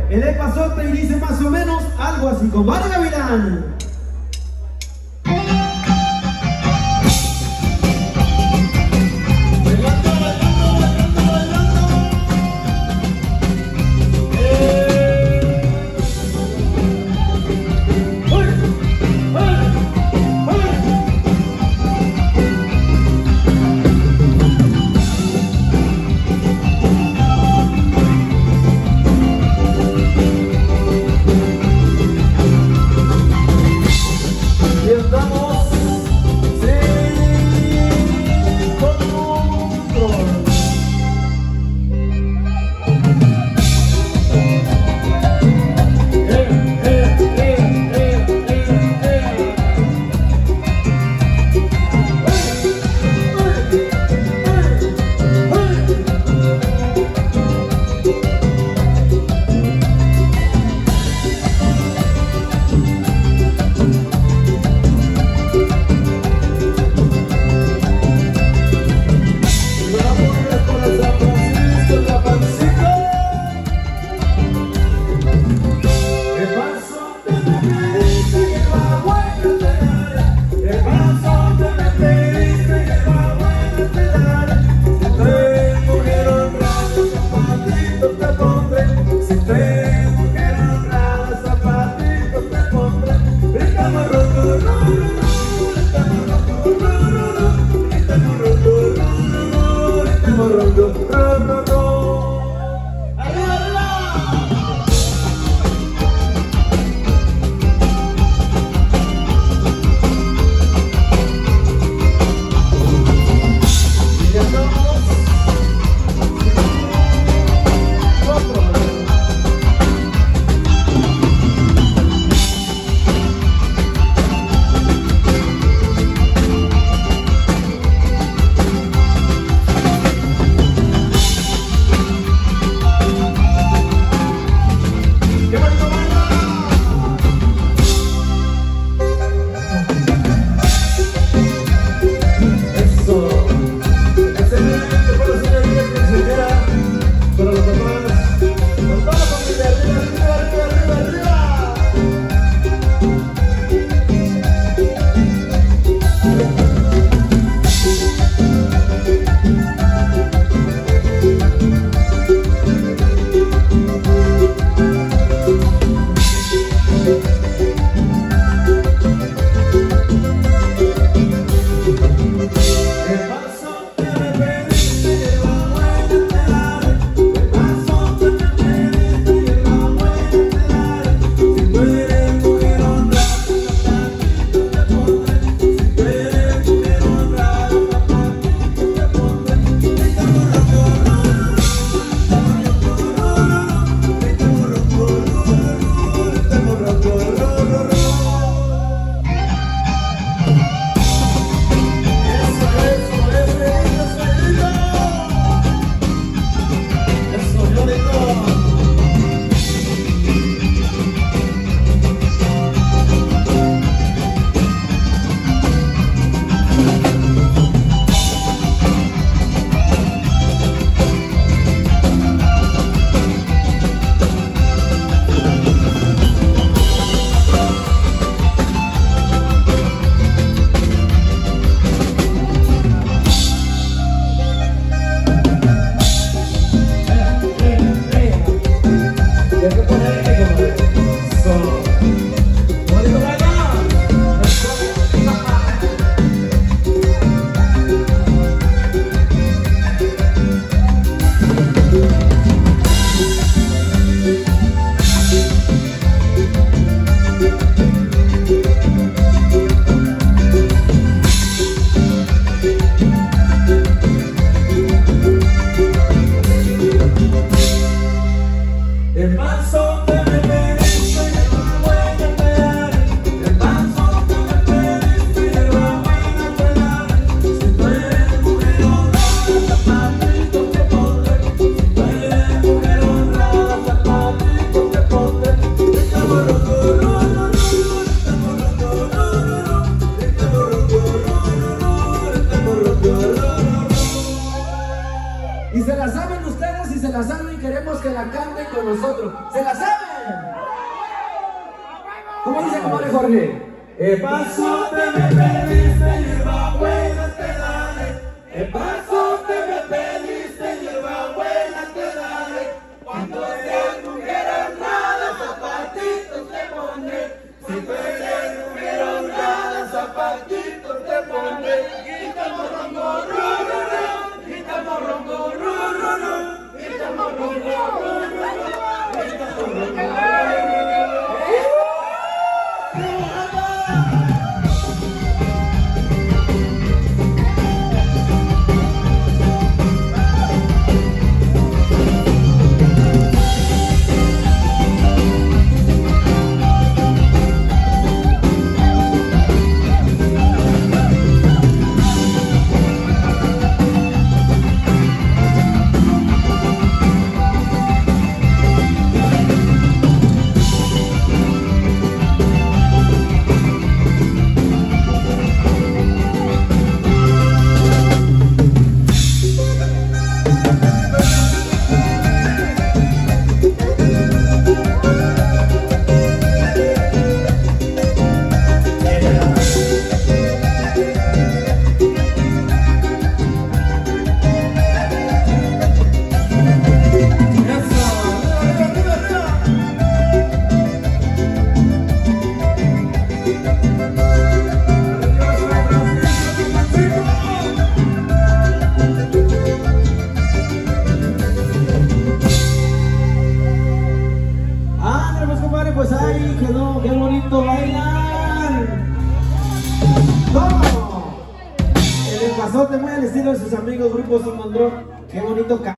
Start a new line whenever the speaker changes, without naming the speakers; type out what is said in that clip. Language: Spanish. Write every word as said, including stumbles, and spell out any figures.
el epazote y dice más o menos algo así, compadre Gavilán. Y se la saben ustedes y se la saben y queremos que la canten con nosotros. ¿Se la saben? ¿Cómo dice, compadre Jorge? El paso te me pediste, hierba buena te daré. El paso te me pediste, hierba buena te daré. Cuando seas mujer honrada, zapatitos te pondré. Si tú eres mujer honrada, zapatitos te pondré. Grita morrongo, ru, ru, ru. Grita morrongo, ru, ru, ru. Grita morrongo, ru, ru, ru. Grita morrongo, ru, ru, ru. Pues ahí quedó, qué bonito bailar. ¿Cómo? El pasote muy al estilo de sus amigos grupos Simondrón. Qué bonito.